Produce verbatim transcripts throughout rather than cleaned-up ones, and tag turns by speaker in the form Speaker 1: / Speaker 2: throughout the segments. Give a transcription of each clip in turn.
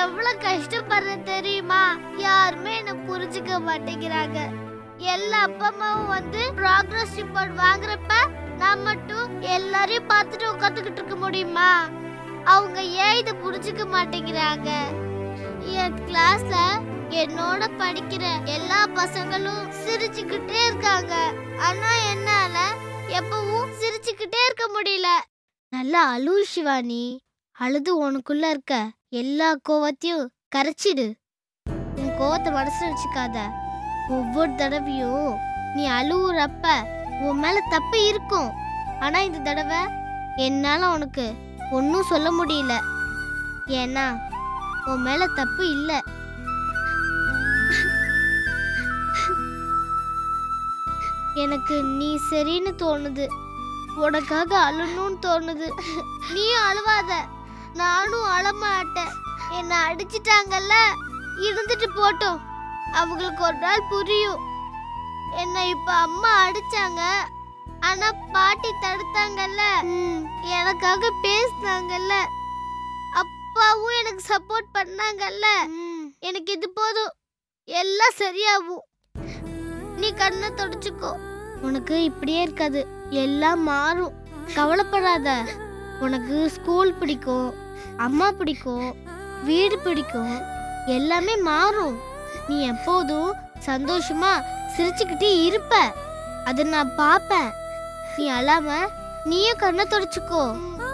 Speaker 1: எவ்வளவு கஷ்டப்படுறேன் தெரியுமா? யாருமே என்ன புரிஞ்சுக்க மாட்டேங்கிறாங்க. எல்லா அப்பா அம்மாவும் வந்து ப்ராக்ரஸ் ரிப்போர்ட் வாங்குறப்ப நான் மட்டும் எல்லாரையும் பார்த்துட்டு உட்காந்துக்கிட்டு இருக்க முடியுமா? அவங்க ஏன் இதை புரிஞ்சுக்க மாட்டேங்கிறாங்க? என் கிளாஸ்ல என்னோட படிக்கிற எல்லா பசங்களும் சிரிச்சுக்கிட்டே இருக்காங்க. ஆனா என்னால எப்பவும் சிரிச்சுக்கிட்டே இருக்க முடியல. நல்லா அழு சிவானி. அழுது உனக்குள்ள இருக்க எல்லா கோவத்தையும் கரைச்சிடு. உன் கோவத்தை மனசுல வச்சுக்காத. ஒவ்வொரு தடவையும் நீ அழுவுறப்ப உன் மேல தப்பு இருக்கும். ஆனா இந்த தடவை என்னால உனக்கு ஒன்னும் சொல்ல முடியல. ஏன்னா உன் மேல தப்பு இல்லை. எனக்கு நீ சரின்னு தோணுது. உனக்காக அழணும்னு தோணுது. நீயும் அழுவாத, நானும் அழமாட்டேன். என்ன அடிச்சிட்டாங்கல்ல, இருந்துட்டு போட்டோம். அவங்களுக்கு ஒரு நாள் புரியும். என்ன இப்ப அம்மா அடிச்சாங்க, ஆனா பாட்டி தடுத்தாங்கல்ல, எனக்காக பேசினாங்கல்ல, அப்பாவும் எனக்கு சப்போர்ட் பண்ணாங்கல்ல. எனக்கு இது போதும், எல்லாம் சரியாகும். நீ கண்ணை தொடச்சுக்கோ. உனக்கு இப்படியே இருக்காது, எல்லாம் மாறும். கவலைப்படாத. உனக்கு ஸ்கூல் பிடிக்கும், அம்மா பிடிக்கும், வீடு பிடிக்கும், எல்லாமே மாறும். நீ எப்போதும் சந்தோஷமா சிரிச்சுக்கிட்டே இருப்ப. அதை நான் பாப்பேன். நீ அழாம நீயும் கண்ணை தொடச்சுக்கோ.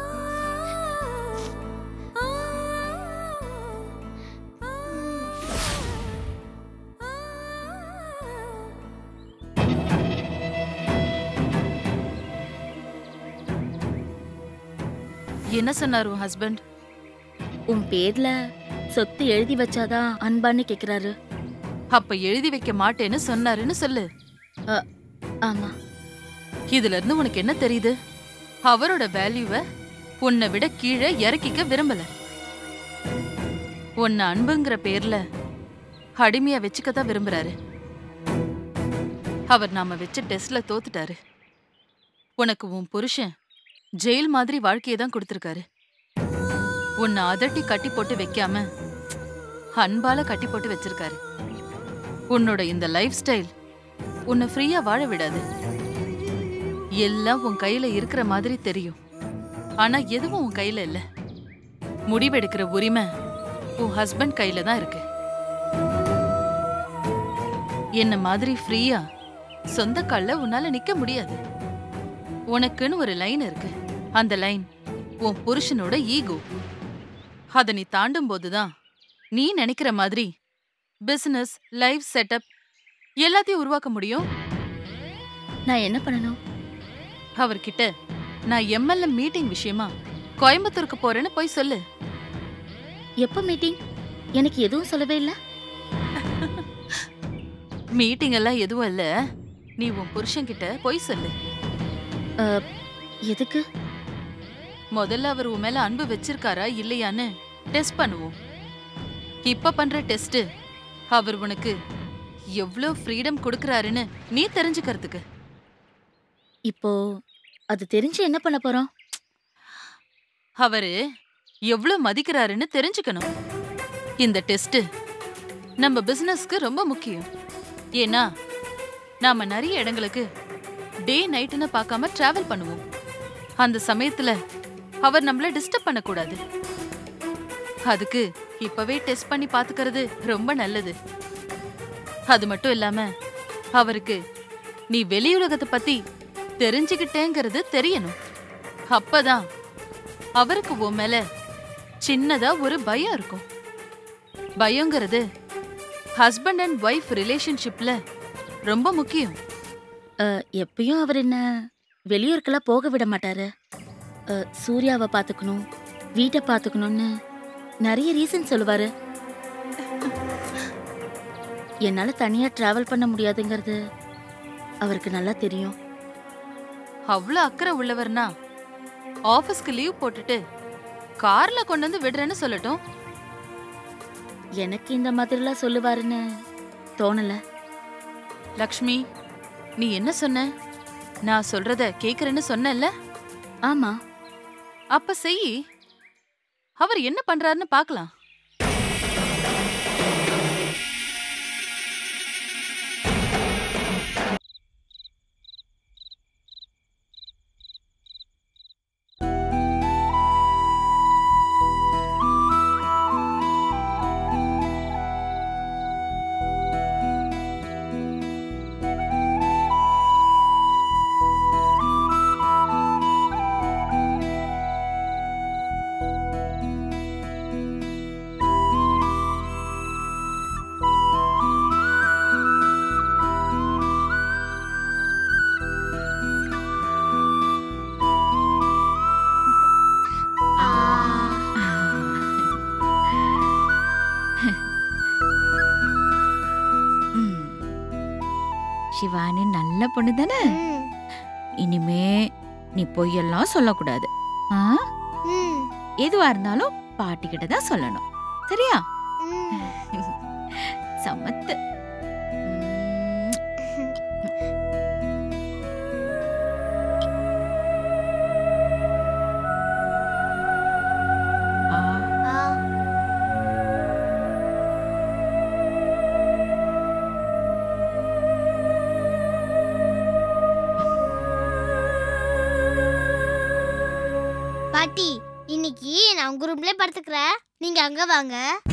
Speaker 2: என்ன சொன்னாரு உன் ஹஸ்பண்ட்?
Speaker 3: உன் பேர்ல சொத்து எழுதி வச்சாதான் அன்பான்னு கேக்குறாரு.
Speaker 2: அப்ப எழுதி வைக்க மாட்டேன்னு சொன்னாருன்னு சொல்லு.
Speaker 3: ஆமா.
Speaker 2: இதுல இருந்து உனக்கு என்ன தெரியுது? அவரோட வேல்யூவை உன்னை விட கீழே இறக்கிக்க விரும்பல. உன்னை அன்புங்கிற பேர்ல அடிமையா வச்சுக்கத்தான் விரும்புறாரு. அவர் நாம வச்ச டெஸ்ட்ல தோத்துட்டாரு. உனக்கு உன் புருஷன் ஜெயில் மாதிரி வாழ்க்கையை தான் கொடுத்திருக்காரு. உன்னை அதட்டி கட்டி போட்டு வைக்காம அன்பால கட்டி போட்டு வச்சிருக்காரு. உன்னோட இந்த லைஃப் ஸ்டைல் உன்னை ஃப்ரீயா வாழ விடாது. எல்லாம் உன் கையில இருக்கிற மாதிரி தெரியும், ஆனா எதுவும் உன் கையில இல்ல. முடிவெடுக்கிற உரிமை உன் ஹஸ்பண்ட் கையில தான் இருக்கு. என்ன மாதிரி ஃப்ரீயா சொந்த கால்ல உன்னால நிக்க முடியாது. உனக்குன்னு ஒரு லைன் இருக்கு. அந்த லைன் உன் புருஷனோட ஈகோ. அதை நீ தாண்டும் போதுதான் நீ நினைக்கிற மாதிரி பிசினஸ், லைஃப் செட்டப் எல்லாத்தையும் உருவாக்க முடியும்.
Speaker 3: நான் என்ன பண்ணணும்?
Speaker 2: அவர்கிட்ட நான் எம்எல்ஏ மீட்டிங் விஷயமா கோயம்புத்தூருக்கு போறேன்னு போய் சொல்லு.
Speaker 3: எப்ப மீட்டிங்? எனக்கு எதுவும் சொல்லவே இல்ல.
Speaker 2: மீட்டிங் எல்லாம் எதுவும் இல்ல. நீ உன் புருஷன் கிட்ட போய் சொல்லு.
Speaker 3: எதுக்கு?
Speaker 2: முதல்ல அவர் உன் மேல அன்பு வச்சிருக்காரா இல்லையான்னு டெஸ்ட் பண்ணுவோம். இப்ப பண்ற டெஸ்ட் அவர் உனக்கு எவ்வளவு ஃப்ரீடம் கொடுக்கறாருன்னு நீ தெரிஞ்சுக்கிறதுக்கு.
Speaker 3: இப்போ அது தெரிஞ்சு என்ன பண்ண போறோம்?
Speaker 2: அவரு எவ்வளவு மதிக்கிறாருன்னு தெரிஞ்சுக்கணும். இந்த டெஸ்ட் நம்ம பிசினஸ்க்கு ரொம்ப முக்கியம். ஏன்னா நாம நிறைய இடங்களுக்கு டே நைட்னு பார்க்காம டிராவல் பண்ணுவோம். அந்த சமயத்துல அவர் நம்மள டிஸ்டர்ப் பண்ணக்கூடாது. அதுக்கு இப்பவே டெஸ்ட் பண்ணி பாத்துக்கிறது ரொம்ப நல்லது. அது மட்டும் இல்லாம அவருக்கு நீ வெளியுலகத்தை பத்தி தெரிஞ்சுக்கிட்டேங்கிறது தெரியணும். அப்பதான் அவருக்கு உன் மேல சின்னதா ஒரு பயம் இருக்கும். பயங்கிறது ஹஸ்பண்ட் அண்ட் ஒய்ஃப் ரிலேஷன்ஷிப்ல ரொம்ப முக்கியம்.
Speaker 3: எப்பயும் அவர் என்ன வெளியூருக்கெல்லாம் போக விட மாட்டாரு. சூர்யாவை பாத்துக்கணும், வீட்டை பாத்துக்கணும்னு நிறைய ரீசன் சொல்லுவாரு. என்னால தனியா டிராவல் பண்ண முடியாதுங்கிறது அவருக்கு நல்லா தெரியும்.
Speaker 2: அவ்வளவு அக்கறை உள்ளவர்னா ஆபீஸ்க்கு லீவ் போட்டுட்டு கார்ல கொண்டு வந்து விடுறேன்னு சொல்லட்டும்.
Speaker 3: எனக்கு இந்த மாதிரிலாம் சொல்லுவாருன்னு தோணல.
Speaker 2: லக்ஷ்மி, நீ என்ன சொன்ன? நான் சொல்றத கேக்குறேன்னு சொன்னல?
Speaker 3: ஆமா.
Speaker 2: அப்ப செய். அவர் என்ன பண்றாருன்னு பார்க்கலாம்.
Speaker 3: சிவானி நல்ல பொண்ணு தானே?
Speaker 1: ம்,
Speaker 3: இனிமே நீ பொய்யெல்லாம் சொல்லக்கூடாது. ஆ?
Speaker 1: ம்,
Speaker 3: எதுவா இருந்தாலும் பாட்டி கிட்ட தான் சொல்லணும். சரியா?
Speaker 1: ம்.
Speaker 3: சமத்து. ஆ,
Speaker 1: ஆ, பாட்டி இன்னைக்கு நான் உங்க ரூம்ல படுத்துக்கிறேன், நீங்க அங்க வாங்க.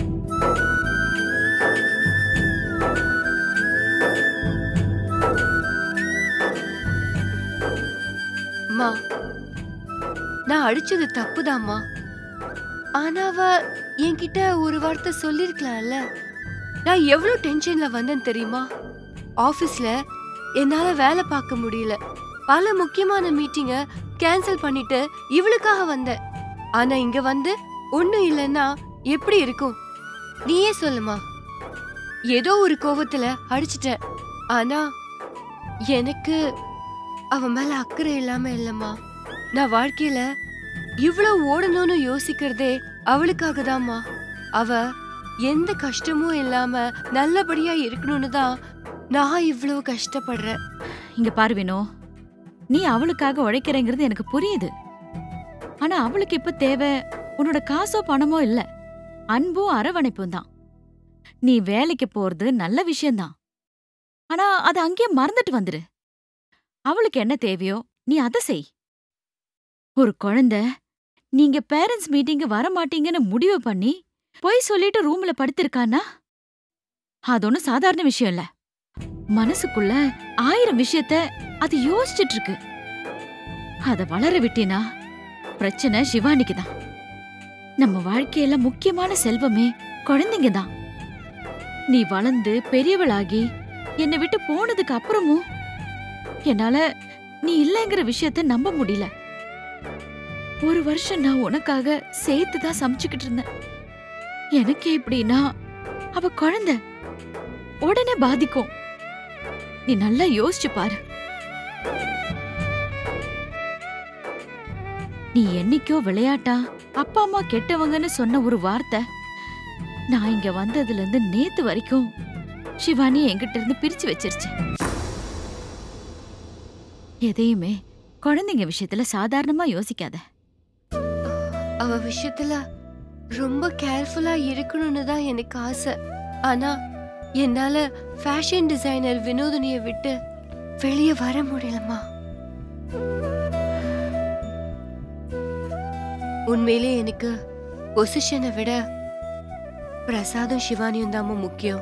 Speaker 4: அம்மா, நான் அடிச்சது தப்புதாம்மா. ஆனா அவ என்கிட்ட ஒரு வார்த்தை சொல்லிருக்கலாம்ல. நான் எவ்வளவு டென்ஷன்ல வந்தேன் தெரியுமா? ஆபீஸ்ல என்னால வேலை பார்க்க முடியல. பல முக்கியமான மீட்டிங்க கேன்சல் பண்ணிட்டு இவளுக்காக வந்தேன். ஆனா இங்க வந்து ஒண்ணும் இல்லைன்னா எப்படி இருக்கும்? நீயே சொல்லுமா. ஏதோ ஒரு கோவத்துல அடிச்சிட்டேன். ஆனா எனக்கு அவ மேல அக்கறை இல்லாம இல்லம்மா. நான் வாழ்க்கையில இவ்வளவு ஓடணும்னு யோசிக்கிறதே அவளுக்காக தான்மா. அவ எந்த கஷ்டமும் இல்லாம நல்லபடியா இருக்கணும்னு தான் நான் இவ்வளவு கஷ்டப்படுறேன்.
Speaker 3: இங்க பாரு வினோ, நீ அவளுக்காக உழைக்கிறேங்கிறது எனக்கு புரியுது. ஆனா அவளுக்கு இப்ப தேவை உன்னோட காசோ பணமோ இல்ல, அன்பும் அரவணைப்பும் தான். நீ வேலைக்கு போறது நல்ல விஷயம்தான். ஆனா அதை அங்கேயே மறந்துட்டு வந்துரு. அவளுக்கு என்ன தேவையோ நீ அதை செய். ஒரு குழந்தை நீங்க பேரண்ட்ஸ் மீட்டிங்கு வர மாட்டீங்கன்னு முடிவு பண்ணி போய் சொல்லிட்டு ரூம்ல படுத்திருக்கானா, அது ஒன்னும் சாதாரண விஷயம் இல்ல. மனசுக்குள்ள ஆயிரம் விஷயத்த அது யோசிச்சுட்டு இருக்கு. அத வளர விட்டினா பிரச்சனை சிவானிக்கு தான். நம்ம வாழ்க்கையில முக்கியமான செல்வமே குழந்தைங்க தான். நீ வளர்ந்து பெரியவளாகி என்னை விட்டு போனதுக்கு அப்புறமும் என்னால நீ இல்லைங்கிற விஷயத்த நம்ப முடியல. ஒரு வருஷம் நான் உனக்காக சேர்த்துதான் சமைச்சுக்கிட்டு இருந்தேன். எனக்கே இப்படின்னா அவ குழந்தை உடனே பாதிக்கும். நீ நல்லா யோசிச்சு பாரு. நீ என்னைக்கோ விளையாட்டா அப்பா அம்மா கெட்டவங்கன்னு சொன்ன ஒரு வார்த்தை நான் இங்க வந்ததுல இருந்து நேத்து வரைக்கும் சிவானி என்கிட்ட இருந்து பிரிச்சு வச்சிருச்சு. எதையுமே குழந்தைங்க விஷயத்துல சாதாரணமா யோசிக்காத.
Speaker 4: அவ விஷயத்துல ரொம்ப கேர்ஃபுல்லா இருக்கணும்னு தான் எனக்கு ஆசை. ஆனா என்னால ஃபேஷன் டிசைனர் வினோதினியை விட்டு வெளியே வர முடியலமா. உண்மையிலே எனக்கு பொசிஷனை விட பிரசாதும் சிவானியும் தான் முக்கியம்.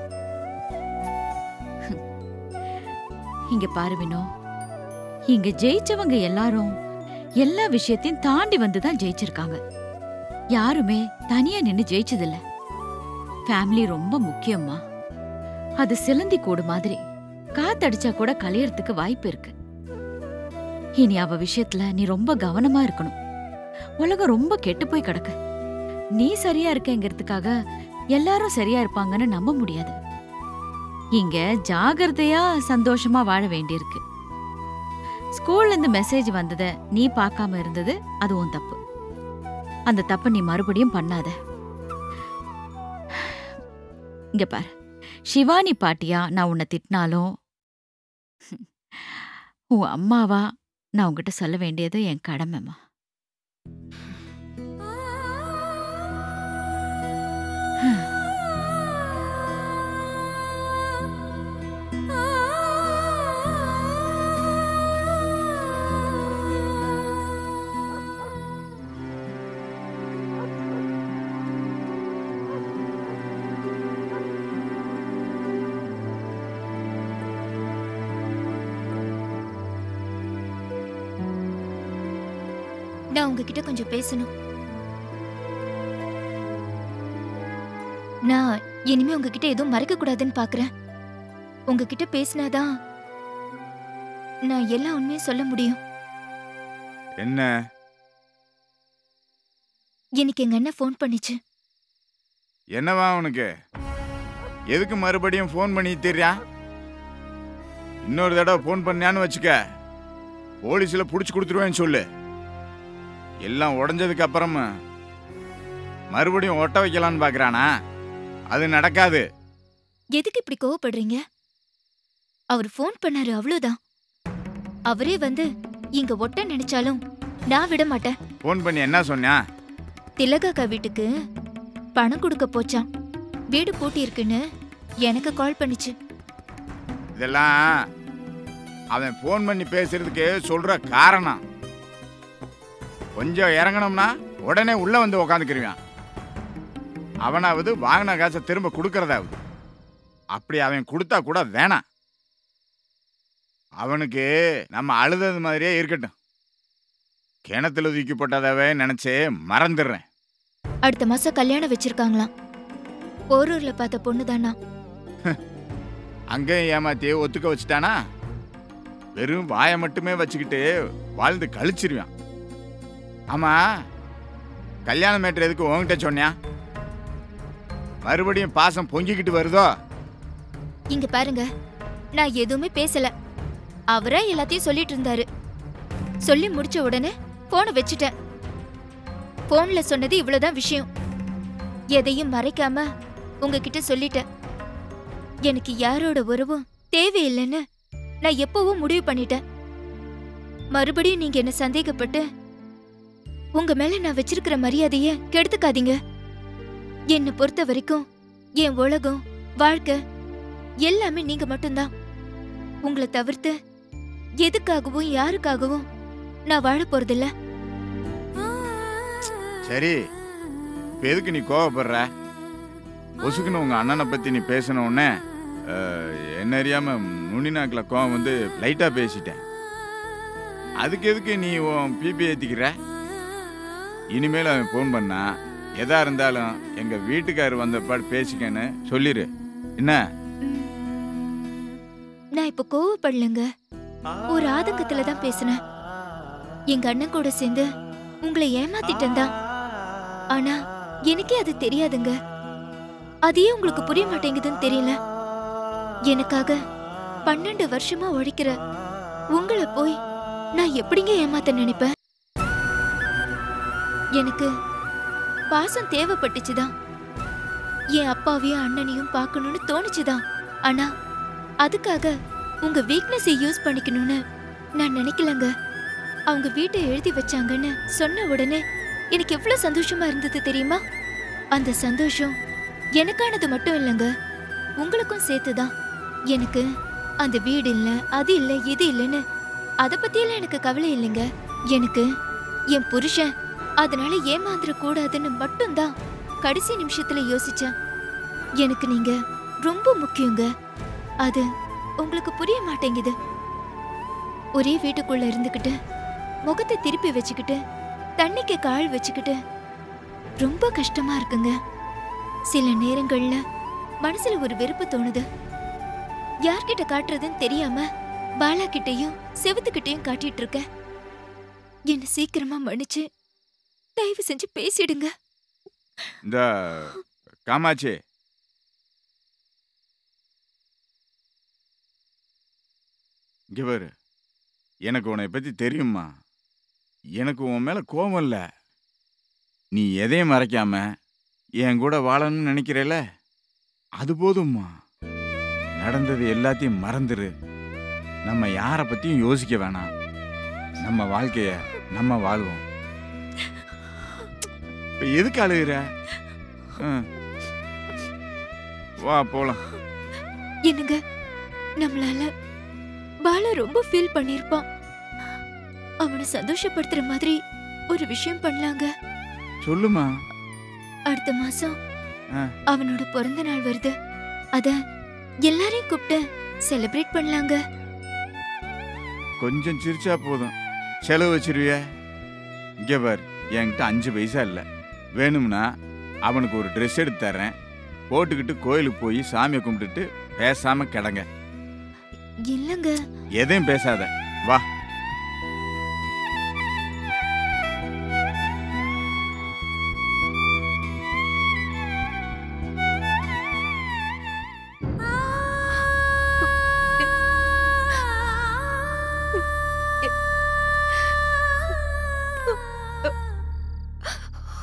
Speaker 3: இங்க பாரு வினோ, இங்க ஜெயிச்சவங்க எல்லாரும் எல்லா விஷயத்தையும் தாண்டி வந்துதான் ஜெயிச்சிருக்காங்க. யாருமே தனியா நின்னு ஜெயிச்சதில்ல. ஃபேமிலி ரொம்ப முக்கியமா. அது சிலந்தி கூடு மாதிரி, காத்தடிச்சா கூட கலையறதுக்கு வாய்ப்பு இருக்கு. இனி அவ விஷயத்துல நீ ரொம்ப கவனமா இருக்கணும். உலகம் ரொம்ப கெட்டு போய் கிடக்கு. நீ சரியா இருக்கேங்கிறதுக்காக எல்லாரும் சரியா இருப்பாங்கன்னு நம்ப முடியாது. இங்க ஜாகிரதையா சந்தோஷமா வாழ வேண்டியிருக்கு. ஸ்கூல்ல இருந்து மெசேஜ் வந்தத நீ பார்க்காம இருந்தது அது உன் தப்பு. அந்த தப்ப நீ மறுபடியும் பண்ணாத. இங்க பாரு, சிவானி பாட்டியா நான் உன்னை திட்டினாலும் உன் அம்மாவா நான் உன்கிட்ட சொல்ல வேண்டியது என் கடமைமா.
Speaker 5: நான் உங்ககிட்ட கொஞ்சம் பேசணும். நான் இனிமே உங்ககிட்ட எதுவும் மறைக்க கூடாதுன்னு பாக்குறேன். உங்ககிட்ட பேசினாதான் நான் எல்லா உண்மையும் சொல்ல முடியும்.
Speaker 6: என்ன?
Speaker 5: எனக்கு எங்க அண்ணன் ஃபோன் பண்ணிச்சு.
Speaker 6: என்னவா உனக்கு? எதுக்கு மறுபடியும் ஃபோன் பண்ணி தெரியா? இன்னொரு தடவை போன் பண்ணியான்னு வச்சுக்க, போலீஸ்ல புடிச்சு கொடுத்துருவேன்னு சொல்லு. எல்லாம் உடஞ்சதுக்கு அப்புறம் மறுபடியும் ஒட்ட வைக்கலான்னு பாக்குறானா? அது நடக்காது.
Speaker 5: எதுக்கு இப்படி கோவப்படுறீங்க? அவர் ஃபோன் பண்ணாரு, அவ்வளவுதான். அவரே வந்து இங்க ஒட்ட நினைச்சாலும் நான் விட மாட்டேன்.
Speaker 6: போன் பண்ணி என்ன சொன்னா?
Speaker 5: திலகாக்கா வீட்டுக்கு பணம் கொடுக்க போச்சான், வீடு பூட்டி இருக்குன்னு எனக்கு கால் பண்ணிச்சு.
Speaker 6: இதெல்லாம் அவன் போன் பண்ணி பேசுறதுக்கு சொல்ற காரணம். கொஞ்சம் இறங்கணும்னா உடனே உள்ள வந்து உக்காந்துக்கிருவான். அவனாவது வாங்கின காசை திரும்ப கொடுக்கறதாவது. அப்படி அவன் கொடுத்தா கூட வேணாம். அவனுக்கு நம்ம அழுதது மாதிரியே இருக்கட்டும். கிணத்துல தூக்கி போட்டதாவே நினைச்சே மறந்துடுறேன்.
Speaker 5: அடுத்த மாசம் கல்யாணம் வச்சிருக்காங்களாம். போரூர்ல பார்த்த பொண்ணு தானா?
Speaker 6: அங்கேயும் ஏமாத்தி ஒத்துக்க வச்சுட்டானா? வெறும் வாயை மட்டுமே வச்சுக்கிட்டு வாழ்ந்து கழிச்சிருவான். ஆமா, கல்யாண மேட்டர் எதுக்கு உங்ககிட்ட சொன்னியா? மறுபடியும் பாசம் பொங்கிக்கிட்டு வருதோ?
Speaker 5: இங்க பாருங்க, நான் எதுவுமே பேசல. அவரே எல்லாத்தையும் சொல்லிட்டு இருந்தாரு. சொல்லி முடிச்ச உடனே போனை வச்சுட்டேன். போன்ல சொன்னது இவ்வளவுதான் விஷயம். எதையும் மறைக்காம உங்ககிட்ட சொல்லிட்டேன். எனக்கு யாரோட உறவும் தேவையில்லைன்னு நான் எப்பவும் முடிவு பண்ணிட்டேன். மறுபடியும் நீங்க என்ன சந்தேகப்பட்டு உங்க மேல நான் வச்சிருக்கிற மரியாதைய கெடுத்துக்காதீங்க. என்னை பொறுத்த வரைக்கும் என் உலகம், வாழ்க்கை எல்லாமே நீங்க மட்டும்தான். உங்களை தவிர்த்து எதுக்காகவும் யாருக்காகவும் நான் வாழ போறதில்ல.
Speaker 6: சரி, இப்ப எதுக்கு நீ கோவப்படுற? ஒசுக்குன்னு உங்க அண்ணனை பத்தி நீ பேசின உடனே என்ன அறியாம நுனி நாக்கில் கோவம் வந்து லைட்டா பேசிட்டேன். அதுக்கு எதுக்கு நீ உன் பிபி ஏத்திக்கிற? இனிமேல் அவன் போன் பண்ணா எதா இருந்தாலும் எங்க வீட்டுக்காரர் வந்த பாடு பேசிக்கன்னு சொல்லிரு. என்ன?
Speaker 5: நான் இப்ப கோவப்படலங்க, ஒரு ஆதங்கத்துல தான் பேசினேன். எங்க அண்ணன் கூட சேர்ந்து உங்களை ஏமாத்திட்டேன் தான். ஆனா எனக்கே அது தெரியாதுங்க. அதையே உங்களுக்கு புரிய மாட்டேங்குதுன்னு தெரியல. எனக்காக பன்னெண்டு வருஷமா உழைக்கிற உங்களை போய் நான் எப்படிங்க ஏமாத்த நினைப்பேன்? எனக்கு பாசம் தேவைப்பட்டுச்சுதான். என் அப்பாவையும் அண்ணனையும் பார்க்கணும்னு தோணுச்சுதான். ஆனா அதுக்காக உங்க வீக்னஸை யூஸ் பண்ணிக்கணும்னு நான் நினைக்கலங்க. அவங்க வீட்டை எழுதி வச்சாங்கன்னு சொன்ன உடனே எனக்கு எவ்வளவு சந்தோஷமா இருந்தது தெரியுமா? அந்த சந்தோஷம் எனக்கானது மட்டும் இல்லைங்க, உங்களுக்கும் சேர்த்துதான். எனக்கு அந்த வீடு இல்ல, அது இல்ல, இது இல்லைன்னு அதை பத்தியெல்லாம் எனக்கு கவலை இல்லைங்க. எனக்கு என் புருஷன் அதனால ஏமாந்துட கூடாதுன்னு மட்டும்தான் கடைசி நிமிஷத்துல யோசிச்சேன். எனக்கு நீங்க ரொம்ப முக்கியங்க. அது உங்களுக்கு புரிய மாட்டேங்குது. ஒரே வீட்டுக்குள்ள இருந்துகிட்டு முகத்தை திருப்பி வச்சுக்கிட்டு தண்ணிக்கு கால் வச்சுக்கிட்டு ரொம்ப கஷ்டமா இருக்குங்க. சில நேரங்கள்ல மனசுல ஒரு வெறுப்பு தோணுது. யார்கிட்ட காட்டுறதுன்னு தெரியாம பாலா கிட்டையும் செவத்துக்கிட்டையும் காட்டிட்டு இருக்க. என்ன சீக்கிரமா மன்னிச்சு தயவு செஞ்சு பேசிடுங்க.
Speaker 6: இந்த காமாட்சி, இங்க பாரு, எனக்கு உன்னை பத்தி தெரியுமா? எனக்கு உன் மேல கோபம் இல்ல. நீ எதையும் மறைக்காம என் கூட வாழணும்னு நினைக்கிறேல, அது போதும்மா. நடந்தது எல்லாத்தையும் மறந்துரு. நம்ம யார பத்தியும் யோசிக்க வேணாம். நம்ம வாழ்க்கைய நம்ம வாழ்வோம். இப்ப எதுக்கு அழுகிற? வா போலாம்.
Speaker 5: என்னங்க, நம்மளால பாலா ரொம்ப ஃபீல் பண்ணிருப்பான். அவனை சந்தோஷப்படுத்துற மாதிரி ஒரு விஷயம் பண்ணலாங்க.
Speaker 6: சொல்லுமா.
Speaker 5: அடுத்த மாசம் அவனோட பிறந்த நாள் வருது. அத எல்லாரையும் கூப்பிட்டு செலிப்ரேட் பண்ணலாங்க.
Speaker 6: கொஞ்சம் சிரிச்சா போதும், செலவு வச்சிருவிய. இங்க பார், என்கிட்ட அஞ்சு பைசா இல்ல. வேணும்னா அவனுக்கு ஒரு ட்ரெஸ் எடுத்து தரேன். போட்டுக்கிட்டு கோயிலுக்கு போய் சாமியை கும்பிட்டுட்டு பேசாம கிடங்க.
Speaker 5: இல்லங்க,
Speaker 6: எதையும் பேசாத, வா.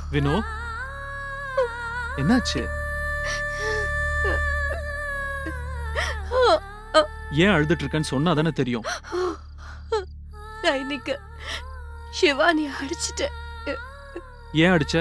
Speaker 7: வினோ, என்னாச்சு? ஏன் அழுதுட்டு இருக்கேன்னு சொன்னா தானே தெரியும்.
Speaker 4: நான் இன்னைக்கு சிவானி அடிச்சிட்டேன்.
Speaker 7: ஏன் அடிச்ச?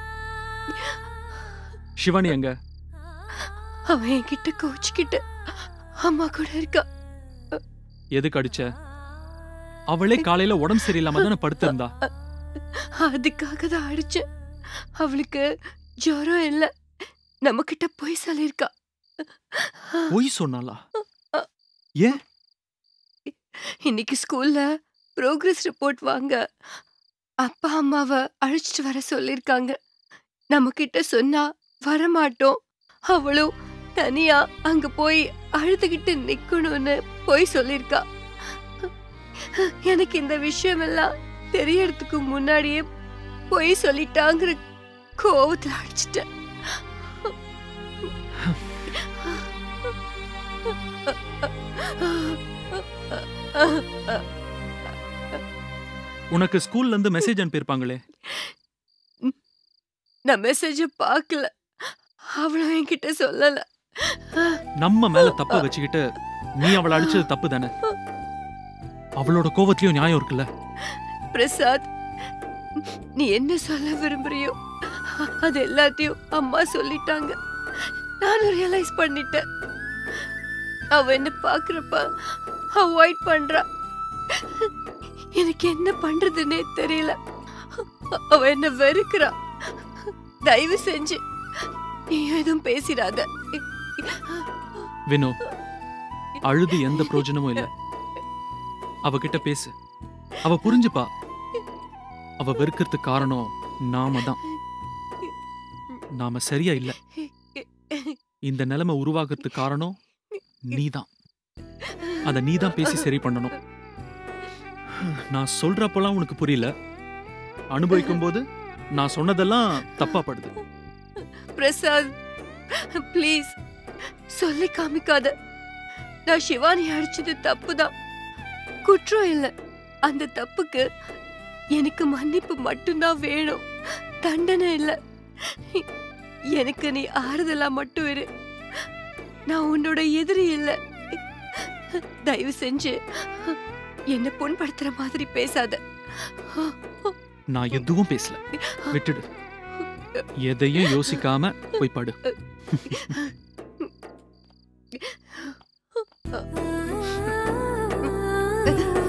Speaker 7: சிவானி எங்க?
Speaker 4: அவன் என்கிட்ட கோச்சுக்கிட்ட அம்மா கூட இருக்கா.
Speaker 7: எதுக்கு அடிச்ச? அவளே காலையில உடம்பு சரியில்லாம தானே படுத்திருந்தா.
Speaker 4: அதுக்காக தான் அடிச்சேன். அவளுக்கு ஜுரம் இல்ல, நம்ம கிட்ட போய் சொல்லிருக்கா.
Speaker 7: பொய் சொன்னாளா? ஏன்?
Speaker 4: இன்னைக்கு ஸ்கூல்ல ப்ரோக்ரஸ் ரிப்போர்ட் வாங்க அப்பா அம்மாவை அழைச்சிட்டு வர சொல்லிருக்காங்க. நம்ம கிட்ட சொன்னா வரமாட்டோம், அவளும் தனியா அங்க போய் அழுதுகிட்டு நிக்கணும்னு போய் சொல்லிருக்கா. எனக்கு இந்த விஷயம் எல்லாம் தெரியறதுக்கு முன்னாடியே போய் சொல்லிட்டாங்கிற கோவத்துல அடிச்சிட்டேன்.
Speaker 7: உனக்கு ஸ்கூல்ல இருந்து மெசேஜ் அனுப்பியிருப்பாங்களே.
Speaker 4: நான் மெசேஜ பார்க்கல, அவளும் என்கிட்ட சொல்லல.
Speaker 7: நம்ம மேல தப்ப வச்சுக்கிட்டு நீ அவளை அடிச்சது தப்பு தானே. அவளோட கோவத்திலயும் நியாயம் இருக்குல்ல.
Speaker 4: பிரசாத், நீ என்ன சொல்ல விரும்புறியோ அது எல்லாத்தையும் அம்மா சொல்லிட்டாங்க. நானும் ரியலைஸ் பண்ணிட்டேன். அவ என்ன பாக்குறப்ப அவாய்ட் பண்றா. எனக்கு என்ன பண்றதுன்னே தெரியல. அவ என்ன வெறுக்கிறா. தயவு செஞ்சு நீ எதுவும் பேசிடாத.
Speaker 7: வினோ, அழுது எந்த பிரயோஜனமும் இல்ல. அவகிட்ட பேசு, அவ புரிஞ்சுப்பா. அவ வெறுக்கிறதுக்கு காரணம் நாம தான். நாம சரியா இல்ல. இந்த நிலைமை உருவாகிறதுக்கு காரணம் நீதான். அத நீதான் பேசி சரி பண்ணணும். நான் சொல்றப்பெல்லாம் உனக்கு புரியல, அனுபவிக்கும் போது நான் சொன்னதெல்லாம் தப்பா படுது.
Speaker 4: பிரசாத், ப்ளீஸ் சொல்லி காமிக்காத. நான் சிவானி அடிச்சது தப்புதான், குற்றம் இல்ல. அந்த தப்புக்கு எனக்கு மன்னிப்பு மட்டும்தான் வேணும், தண்டனை இல்ல. எனக்கு நீ ஆறுதலா மட்டும் இரு. நான் உன்னோட எதிரி இல்ல. தயவு செஞ்சு என்ன புண்படுத்துற மாதிரி பேசாத.
Speaker 7: நான் எதுவும் பேசல, விட்டுடு. எதையும் யோசிக்காம போய் படு.
Speaker 4: Uh...